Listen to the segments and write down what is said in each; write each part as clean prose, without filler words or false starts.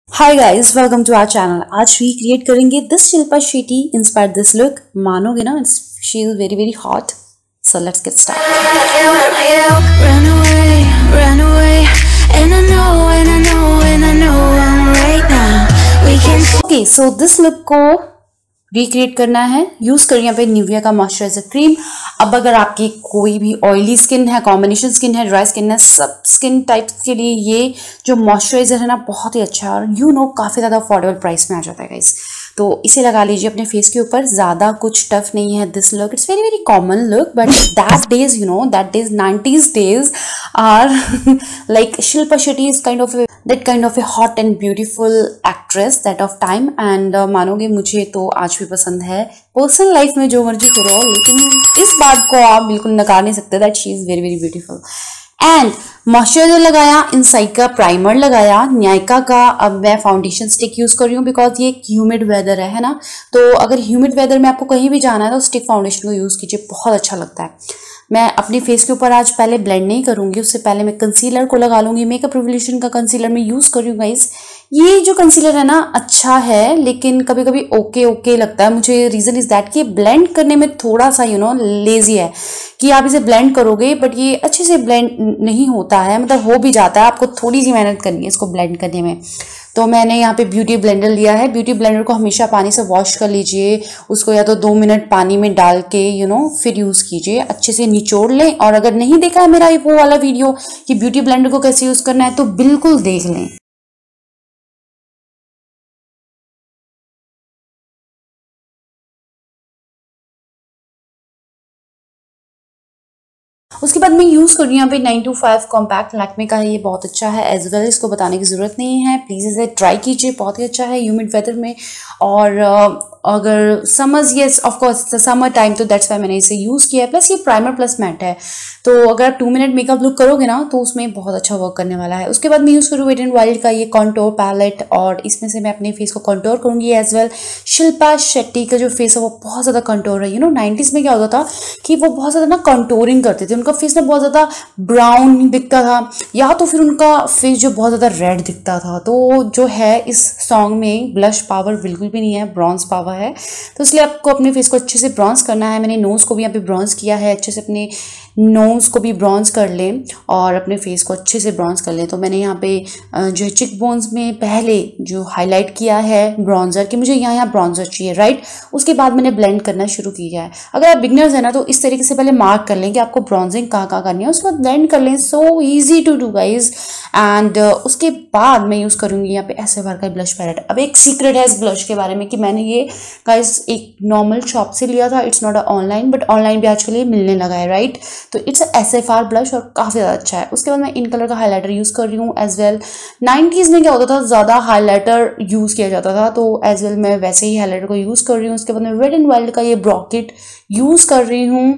Hi guys, welcome to our channel. आज recreate करेंगे this Shilpa Shetty inspired this look. मानोगे ना, she is very very hot. So let's get start. Okay, so this look को recreate करना है। Use करिए यहाँ पे निविया का मॉइस्चराइजर क्रीम। अब अगर आपकी कोई भी ऑयली स्किन है, कॉम्बिनेशन स्किन है, ड्राई स्किन है, सब स्किन टाइप्स के लिए ये जो मॉइस्चराइजर है ना बहुत ही अच्छा है और काफ़ी ज़्यादा अफोर्डेबल प्राइस में आ जाता है गाइस। तो इसे लगा लीजिए अपने फेस के ऊपर। ज़्यादा कुछ टफ नहीं है this look. It's very very common look, but that days that days 90s days are like Shilpa Shetty is that kind of a hot and beautiful actress that of time and मानोगे मुझे तो आज भी पसंद है। Personal life में जो मर्जी करो, लेकिन इस बात को आप बिल्कुल नकार नहीं सकते that she is very very beautiful. And moisturiser लगाया, इनसाइड का प्राइमर लगाया, न्यायका का। अब मैं फाउंडेशन स्टिक यूज कर रही हूँ बिकॉज ये ह्यूमिड वेदर है ना, तो अगर ह्यूमिड वेदर में आपको कहीं भी जाना है तो स्टिक फाउंडेशन को यूज कीजिए, बहुत अच्छा लगता है। मैं अपने फेस के ऊपर आज पहले ब्लेंड नहीं करूंगी, उससे पहले मैं कंसीलर को लगा लूंगी। मेकअप रिवोल्यूशन का कंसीलर मैं यूज कर रही हूँ गाइस। ये जो कंसीलर है ना अच्छा है, लेकिन कभी कभी ओके लगता है मुझे। रीजन इज दैट कि ब्लेंड करने में थोड़ा सा लेजी है कि आप इसे ब्लेंड करोगे बट ये अच्छे से ब्लेंड नहीं होता है, मतलब हो भी जाता है, आपको थोड़ी सी मेहनत करनी है इसको ब्लेंड करने में। तो मैंने यहाँ पे ब्यूटी ब्लेंडर लिया है। ब्यूटी ब्लेंडर को हमेशा पानी से वॉश कर लीजिए, उसको या तो 2 मिनट पानी में डाल के फिर यूज कीजिए, अच्छे से निचोड़ लें। और अगर नहीं देखा है मेरा वो वाला वीडियो कि ब्यूटी ब्लेंडर को कैसे यूज करना है तो बिल्कुल देख लें। उसके बाद मैं यूज कर रही हूँ यहाँ पे 925 कॉम्पैक्ट लैक्मे का है। ये बहुत अच्छा है एज वेल, इसको बताने की जरूरत नहीं है, प्लीज इसे ट्राई कीजिए, बहुत ही अच्छा है ह्यूमिड वेदर में। और अगर summers, yes of course summer time, तो दैट्स वाई मैंने इसे यूज किया है। प्लस ये प्राइमर प्लस मैट है, तो अगर आप 2 मिनट मेकअप लुक करोगे ना तो उसमें बहुत अच्छा वर्क करने वाला है। उसके बाद मैं यूज करूँ वेट एंड वाइल्ड का ये कॉन्टोर पैलेट, और इसमें से मैं अपने फेस को कॉन्टोर करूंगी एज वेल। शिल्पा शेट्टी का जो फेस है वो बहुत ज्यादा कॉन्टोर है। 90s में क्या होता था कि वो बहुत ज्यादा ना कॉन्टोरिंग करते थे, उनका फेस ना बहुत ज्यादा ब्राउन दिखता था, या तो फिर उनका फेस जो बहुत ज्यादा रेड दिखता था। तो जो है इस सॉन्ग में ब्लश पावर बिल्कुल भी नहीं है, ब्रॉन्ज पावर है। तो इसलिए आपको अपने फेस को अच्छे से ब्रॉन्ज करना है। मैंने नोज को भी यहाँ पे ब्रॉन्ज किया है, अच्छे से अपने नोज को भी ब्रॉन्ज कर लें और अपने फेस को अच्छे से ब्रॉन्ज कर लें। तो मैंने यहाँ पे जो है चिक बोन्स में पहले जो हाईलाइट किया है ब्रॉन्जर, कि मुझे यहाँ ब्रॉन्जर चाहिए, राइट। उसके बाद मैंने ब्लेंड करना शुरू किया है। अगर आप बिगनर्स है ना तो इस तरीके से पहले मार्क कर लें कि आपको ब्रॉन्जिंग कहाँ करनी है, उसके बाद ब्लेंड कर लें। So easy to do guys. And उसके बाद मैं यूज करूंगी यहाँ पे एसएफआर का ब्लश पैलेट। अब एक सीक्रेट है इस ब्लश के बारे में कि मैंने ये गाइज एक नॉर्मल शॉप से लिया था, it's not a online, but online भी आजकल ये मिलने लगा है, राइट। तो इट्स SFR ब्लश और काफ़ी ज़्यादा अच्छा है। उसके बाद मैं इन कलर का हाइलाइटर यूज़ कर रही हूँ एज वेल। 90s में क्या होता था, ज़्यादा हाइलाइटर यूज़ किया जाता था, तो एज वेल मैं वैसे ही हाइलाइटर को यूज़ कर रही हूँ। उसके बाद मैं वेट एंड वाइल्ड का ये ब्रॉकेट यूज़ कर रही हूँ,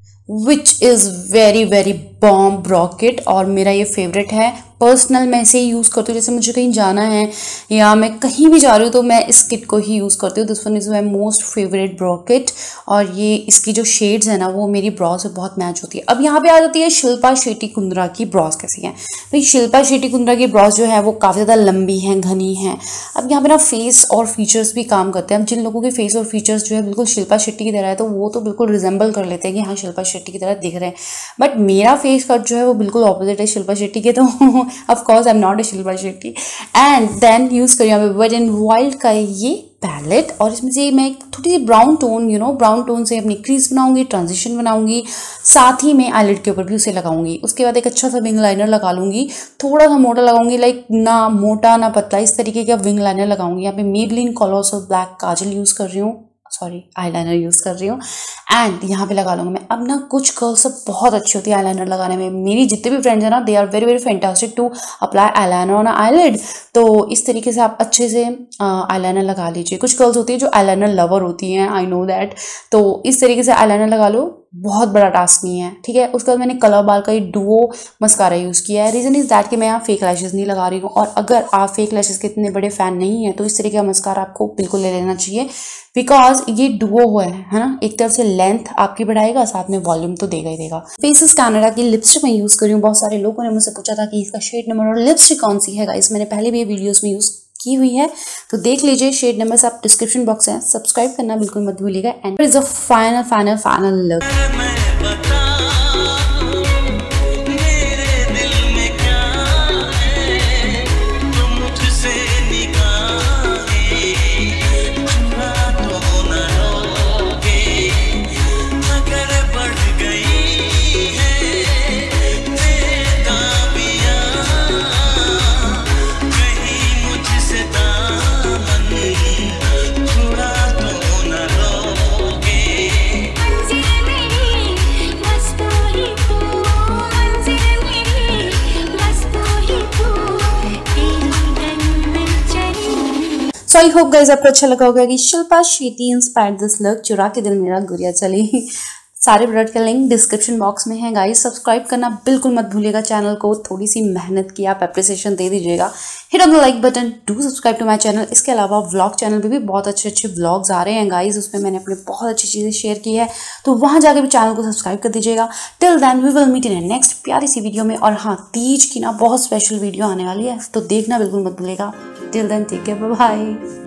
which is very very bomb product, और मेरा ये फेवरेट है। पर्सनल मैं इसे ही यूज़ करती हूँ, जैसे मुझे कहीं जाना है या मैं कहीं भी जा रही हूँ तो मैं इस किट को ही यूज़ करती हूँ। This one is my most favourite product, और ये इसकी जो शेड्स है ना वो मेरी ब्रॉ से बहुत मैच होती है। अब यहाँ पे आ जाती है शिल्पा शेट्टी कुंद्रा की ब्रॉज कैसी है। भाई शिल्पा शेट्टी कुंद्रा की ब्रॉज जो है वो काफ़ी ज़्यादा लंबी हैं, घनी हैं। अब यहाँ पे ना फेस और फीचर्स भी काम करते हैं। अब जिन लोगों के फेस और फीचर्स जो है बिल्कुल शिल्पा शेट्टी की तरह है तो वो तो बिल्कुल रिजेंबल कर लेते हैं कि हाँ शिल्पा शेट्टी की तरह दिख रहे हैं, बट मेरा फेस कट जो है वो बिल्कुल ऑपोजिट है शिल्पा शेट्टी के। तो of course I am not a Shilpa Shetty. And then use करिए यहाँ पे वेट एंड वाइल्ड का ये पैलेट, और इसमें से मैं एक थोड़ी सी ब्राउन टोन ब्राउन टोन से अपनी क्रीज बनाऊंगी, ट्रांजिशन बनाऊंगी, साथ ही में आईलिड के ऊपर भी उसे लगाऊंगी। उसके बाद एक अच्छा सा विंग लाइनर लगा लूंगी, थोड़ा सा मोटा लगाऊंगी, लाइक ना मोटा ना पतला, इस तरीके का विंग लाइनर लगाऊंगी। यहाँ पे Maybelline colossal black kajal use कर रही हूँ, सॉरी आईलाइनर यूज़ कर रही हूँ। एंड यहाँ पे लगा लूँगी मैं। अब ना कुछ गर्ल्स सब बहुत अच्छी होती है आईलाइनर लगाने में, मेरी जितने भी फ्रेंड्स हैं ना they are very very fantastic to apply eyeliner on eyelid. तो इस तरीके से आप अच्छे से आईलाइनर लगा लीजिए। कुछ गर्ल्स होती है जो आईलाइनर लवर होती हैं, आई नो दैट, तो इस तरीके से आईलाइनर लगा लो, बहुत बड़ा टास्क नहीं है, ठीक है। उसके बाद मैंने कलर बार का ये डुओ मस्कारा यूज़ किया है। रीज़न इज़ दैट कि मैं यहाँ फेक लैशेस नहीं लगा रही हूँ, और अगर आप फेक लैशेस के इतने बड़े फैन नहीं हैं तो इस तरीके का मस्कारा आपको बिल्कुल ले लेना चाहिए, बिकॉज ये डुओ है ना, एक तरफ से लेंथ आपकी बढ़ाएगा, साथ में वॉल्यूम तो देगा ही देगा। फेसेस कैनेडा की लिपस्टिक मैं यूज़ कर रही हूँ। बहुत सारे लोगों ने मुझसे पूछा था कि इसका शेड नंबर और लिपस्टिक कौन सी है गाइस, मैंने पहले भी ये वीडियोस में यूज़ की हुई है, तो देख लीजिए। शेड नंबर्स आप डिस्क्रिप्शन बॉक्स है, सब्सक्राइब करना बिल्कुल मत भूलिएगा। And is a final look. So I hope guys आपको अच्छा लगा होगा कि Shilpa Shetty inspired this look, चुरा के दिल मेरा गुड़िया चली। सारे प्रोडक्ट का लिंक डिस्क्रिप्शन बॉक्स में है गाइज। सब्सक्राइब करना बिल्कुल मत भूलिएगा चैनल को, थोड़ी सी मेहनत की आप एप्रिसिएशन दे दीजिएगा। Hit on the like button, do subscribe to my channel. इसके अलावा व्लॉग चैनल पे भी बहुत अच्छे व्लॉग्स आ रहे हैं गाइज, उसमें मैंने अपनी बहुत अच्छी चीज़ें शेयर की है, तो वहाँ जाके भी चैनल को सब्सक्राइब कर दीजिएगा। Till then we will meet in next प्यारी सी वीडियो में। और हाँ, तीज की ना बहुत स्पेशल वीडियो आने वाली है, तो देखना बिल्कुल मत भूलिएगा। Till then take care, bye bye.